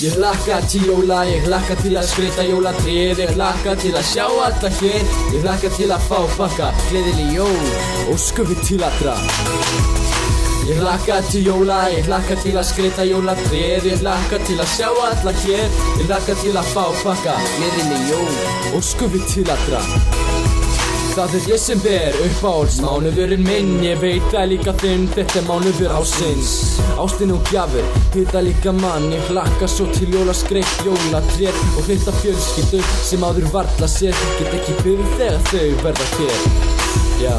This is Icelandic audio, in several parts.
Ég hlakka til jóla, ég hlakka til að skreyta jólatréð. Ég hlakka til að sjá alla hér. Ég hlakka til að fá pakka, gleðileg jól, óskum við til allra. Ég hlakka til jóla, ég hlakka til að skreyta jólatréð. Ég hlakka til að sjá alla hér. Ég hlakka til að fá pakka, gleðileg jól, óskum við til allra. Það desember, uppáhaldsmánuðurinn minn. Ég veit það líka þinn, þetta mánuður ásins. Ástin og gjafir, hita líka mann. Ég hlakka svo til jólaskreytt jólatréð og hreita fjölskyldu sem áður varla sér. Get ekki beðið þegar þau verða hér. Já.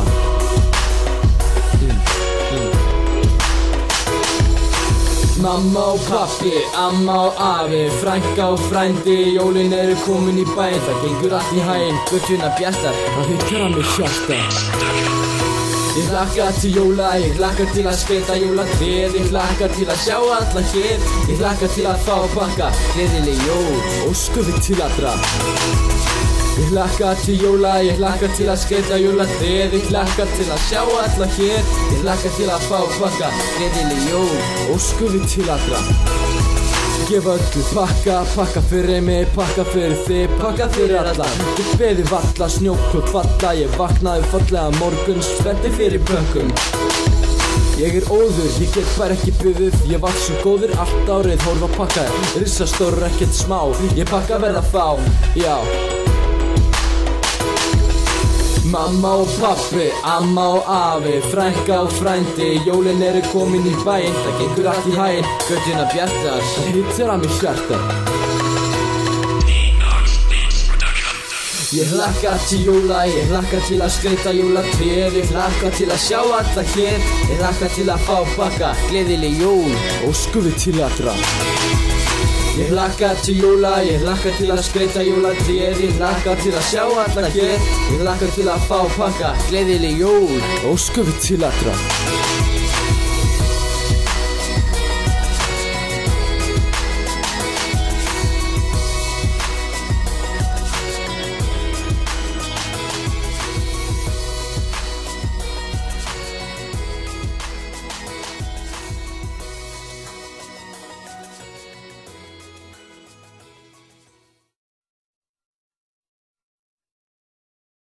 Mamma og pappi, amma og afi, frænka og frændi, jólin eru komin í bæinn. Það gengur allt í haginn, götuna bjartar, það hittar að mig hjarta. Ég hlakka til jóla, ég hlakka til að skreyta jólatréð. Ég hlakka til að sjá alla hér. Ég hlakka til að fá pakka, gleðileg jól, óskum við til allra. Ég hlakka til jóla, ég hlakka til að skreyta jólatréð. Ég hlakka til að sjá alla hér. Ég hlakka til að fá pakka, gleðileg jól, óskum við til allra. Gefa öllu pakka, pakka fyrir mig, pakka fyrir þig, pakka fyrir alla. Ég beði valla, snjókvöld falla. Ég vaknaði fallega morgun, spennti fyrir pökkum. Ég óður, ég get bara ekki beðið. Ég var svo góður allt árið, horfa pakka. Risastór ekkert smá, ég pakka verða fá, já. Mamma og pappi, amma og afi, frænka og frændi, jólin eru komin í bæinn. Það gengur allt í haginn, götuna bjartar, það hittar að mig hjarta. Ég hlakka til jóla, ég hlakka til að skreyta jólatréð. Ég hlakka til að sjá alla hér. Ég hlakka til að fá pakka, gleðileg jól, óskum við til allra. Ég hlakka til jóla, ég hlakka til að skreyta jólatréð. Ég hlakka til að sjá alla hér. Ég hlakka til að fá pakka, gleðileg jól, óskum við til allra.